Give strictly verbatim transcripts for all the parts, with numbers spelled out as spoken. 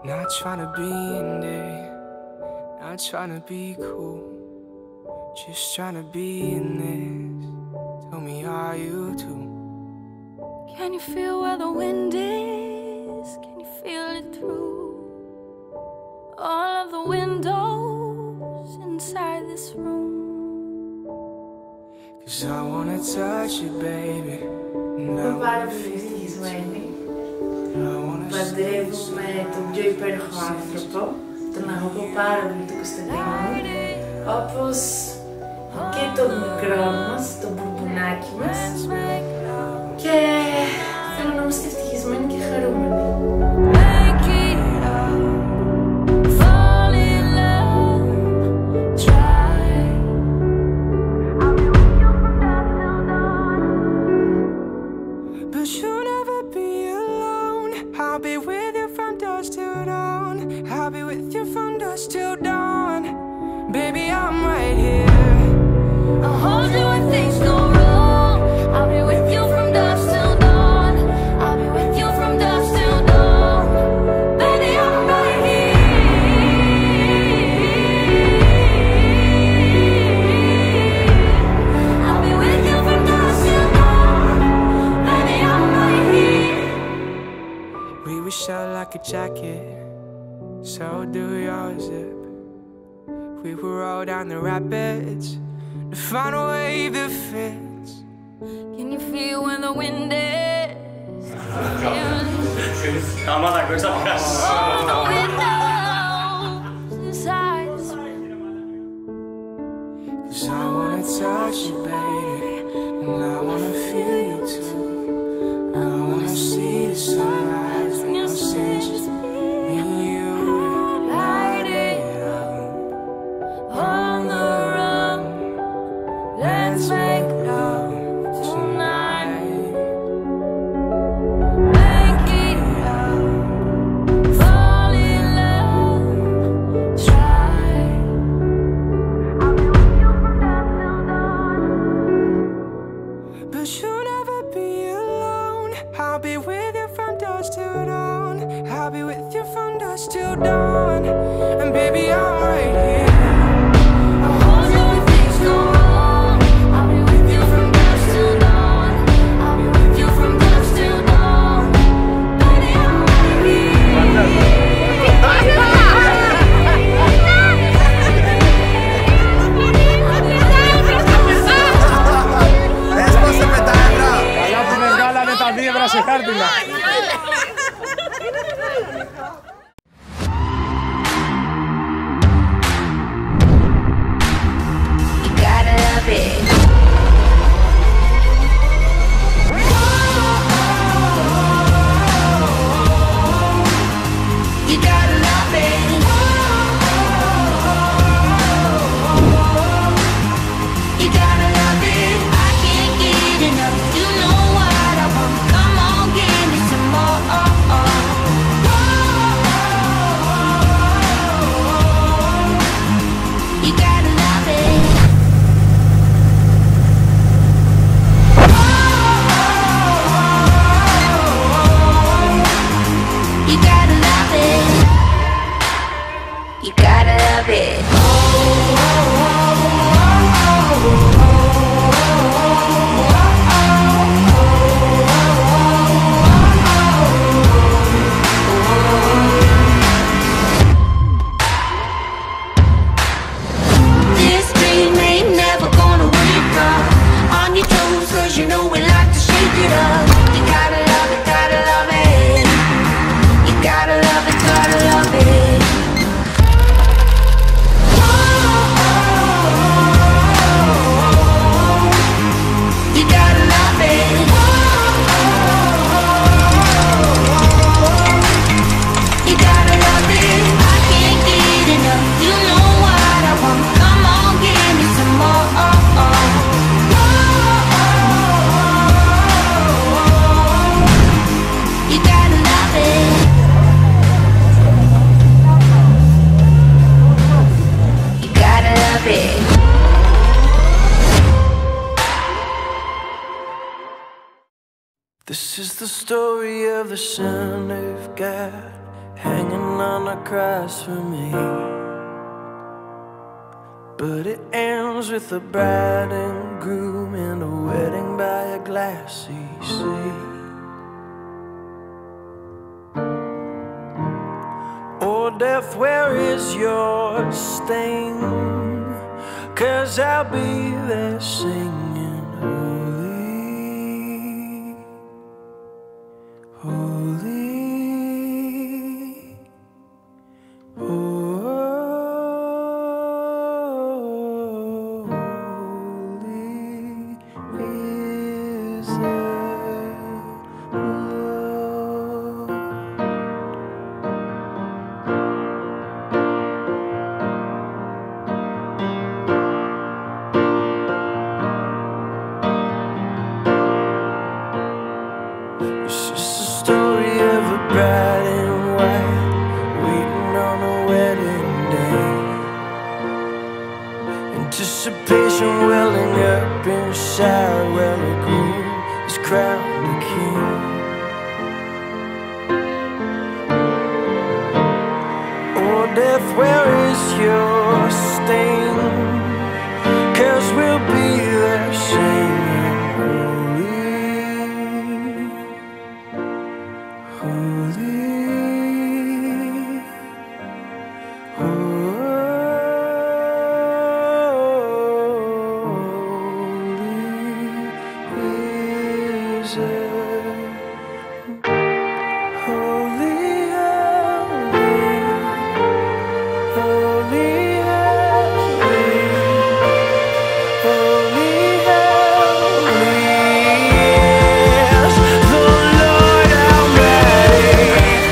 Not trying to be in there, not trying to be cool, just trying to be in this. Tell me, are you too? Can you feel where the wind is? Can you feel it through all of the windows inside this room? Cause I wanna touch you, baby. Prepara wszystkich złemi. Подреваме тоджой перхван пропо, тъмнаго попара ми тук стадено. Опус кето микромас, то бурбунакимас. Ке феноном стефтихизмен ке харумани. I'll be with you from dusk till dawn. I'll be with you from dusk till dawn. Baby, I'm right here. I'll hold you when things go wrong. I'll be with you from dusk till dawn. I'll be with you from dusk till dawn. Baby, I'm right here. I'll be with you from dusk till dawn. Baby, I'm right here. We were shot like a jacket, so do your zip. We will roll down the rapids to find a wave that fits. Can you feel when the wind is? Calma lá, coisa pra All the windows inside this room. Cause I wanna touch you, baby, and I wanna feel you too. I wanna see the sunrise when I see just me and you. Light it up on the run. Let's make love tonight. Make it up, fall in love, try. I'll be with you from dusk till dawn. But you'll never be alone. I'll be with you from dusk till dawn. I'll be with you from dusk till dawn. And baby, I'm right here. I'll hold you when things go wrong. I'll be with you from dusk till dawn. I'll be with you from dusk till dawn. Baby, I'm right Έσπασε μετά, έβρα! Καλά που με βγάλανε τα δίευρα σε χάρτινα. This is the story of the Son of God. hanging on a cross for me. But it ends with a bride and groom and a wedding by a glassy sea. Oh, death, where is your sting? 'Cause I'll be there singing, holy, holy, holy is the Lord. It's just a story of a bride in white waiting on a wedding day. Anticipation welling up inside while the groom is crowned a king. Oh, death, where is your sting? 'Cause we'll be there singing, holy, holy, holy is it. Holy, holy, holy, holy, holy is the Lord Almighty.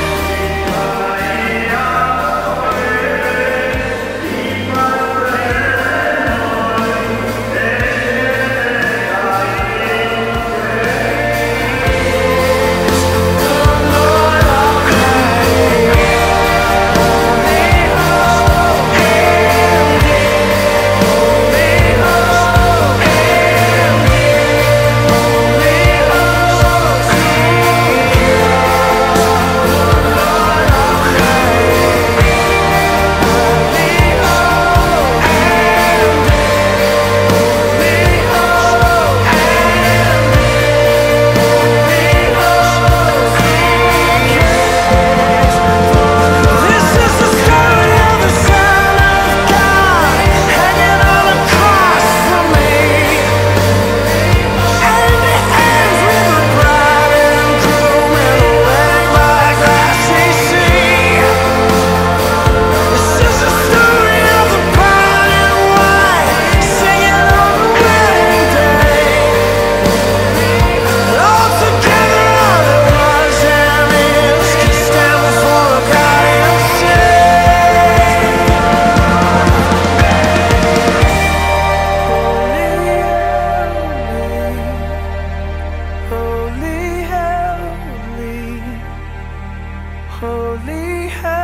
This is the story of the Son of God hanging on a cross for me. And it ends with a bride and groom and a wedding by a glassy sea. This is the story of the bride in white singing on the wedding day. All together all that was and is can stand before God and say, holy, holy, holy, holy, holy.